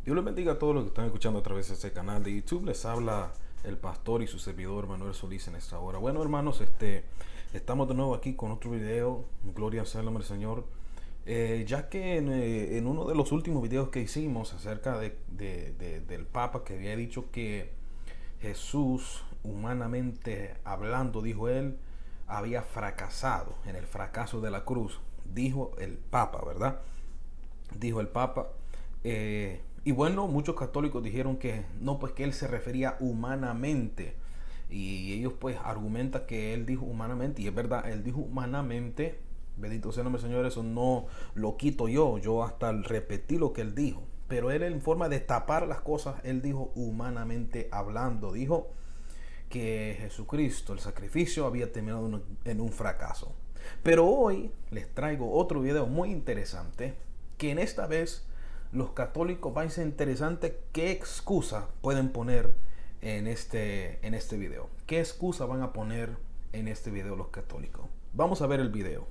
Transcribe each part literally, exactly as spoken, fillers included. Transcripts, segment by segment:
Dios les bendiga a todos los que están escuchando a través de este canal de YouTube. Les habla el pastor y su servidor Manuel Solís en esta hora. Bueno, hermanos, este, estamos de nuevo aquí con otro video. Gloria sea el nombre del Señor. Eh, ya que en, eh, en uno de los últimos videos que hicimos acerca de, de, de, del Papa, que había dicho que Jesús, humanamente hablando, dijo él, había fracasado en el fracaso de la cruz. Dijo el Papa, ¿verdad? Dijo el Papa. Eh, y bueno, muchos católicos dijeron que no, pues que él se refería humanamente. Y ellos pues argumentan que él dijo humanamente. Y es verdad, él dijo humanamente. Bendito sea el nombre del Señor. Eso no lo quito yo. Yo hasta repetí lo que él dijo. Pero él, en forma de tapar las cosas, él dijo humanamente hablando. Dijo que Jesucristo, el sacrificio, había terminado en un fracaso. Pero hoy les traigo otro video muy interesante, que en esta vez los católicos va a ser interesante qué excusa pueden poner en este, en este video. ¿Qué excusa van a poner en este video los católicos? Vamos a ver el video.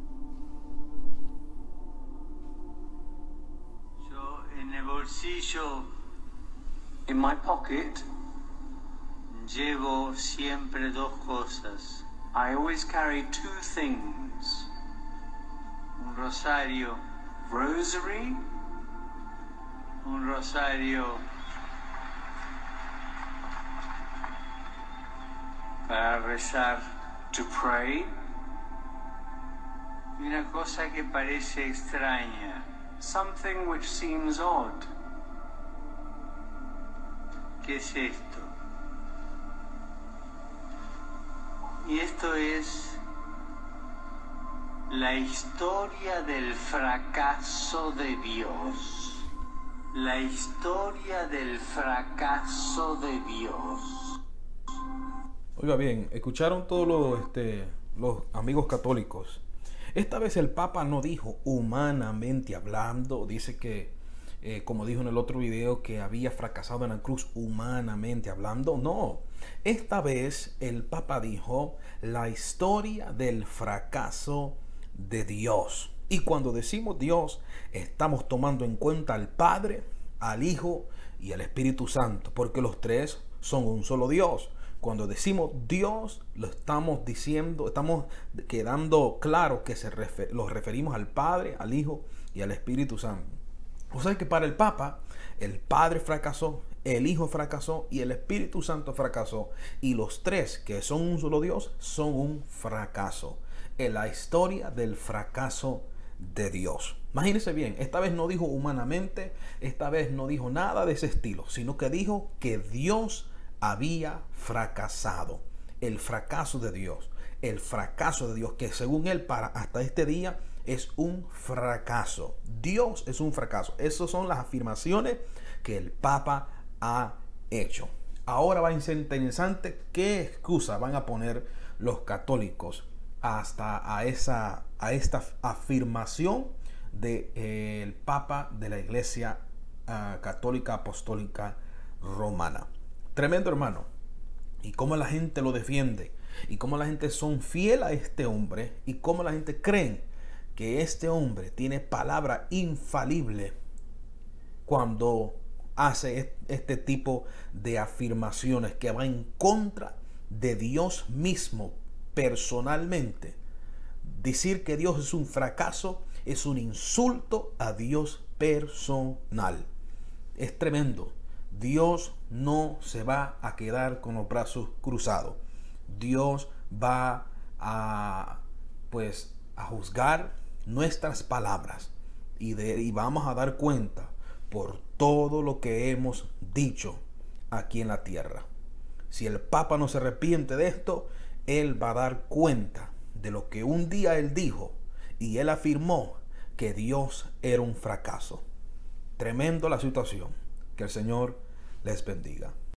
Yo en el bolsillo, In my pocket, llevo siempre dos cosas: I always carry two things. un rosario, Rosary, un rosario para rezar, to pray, y una cosa que parece extraña. something which seems odd. ¿Qué es esto? Y esto es la historia del fracaso de Dios. La historia del fracaso de Dios. Oiga bien, escucharon todos los, este, los amigos católicos. Esta vez el Papa no dijo humanamente hablando. Dice que, eh, como dijo en el otro video, que había fracasado en la cruz humanamente hablando. No, esta vez el Papa dijo la historia del fracaso de Dios. Y cuando decimos Dios, estamos tomando en cuenta al Padre, al Hijo y al Espíritu Santo, porque los tres son un solo Dios. Cuando decimos Dios, lo estamos diciendo, estamos quedando claro que se refer, los referimos al Padre, al Hijo y al Espíritu Santo. O sea que para el Papa, el Padre fracasó, el Hijo fracasó y el Espíritu Santo fracasó. Y los tres, que son un solo Dios, son un fracaso. En la historia del fracaso de Dios. Imagínense bien, esta vez no dijo humanamente, esta vez no dijo nada de ese estilo, sino que dijo que Dios había fracasado. El fracaso de Dios. El fracaso de Dios, que según él para hasta este día es un fracaso. Dios es un fracaso. Esas son las afirmaciones que el Papa ha hecho. Ahora va a ser interesante qué excusa van a poner los católicos hasta a, esa, a esta afirmación del de, eh, Papa de la Iglesia uh, Católica Apostólica Romana. Tremendo, hermano. Y cómo la gente lo defiende. Y cómo la gente son fiel a este hombre. Y cómo la gente cree que este hombre tiene palabra infalible cuando hace este tipo de afirmaciones que va en contra de Dios mismo personalmente. Decir que Dios es un fracaso es un insulto a Dios personal. Es tremendo. Dios no se va a quedar con los brazos cruzados. Dios va a pues a juzgar nuestras palabras y, de, y vamos a dar cuenta por todo lo que hemos dicho aquí en la tierra. Si el Papa no se arrepiente de esto, él va a dar cuenta de lo que un día él dijo y él afirmó que Dios era un fracaso. Tremendo la situación. Que el Señor les bendiga.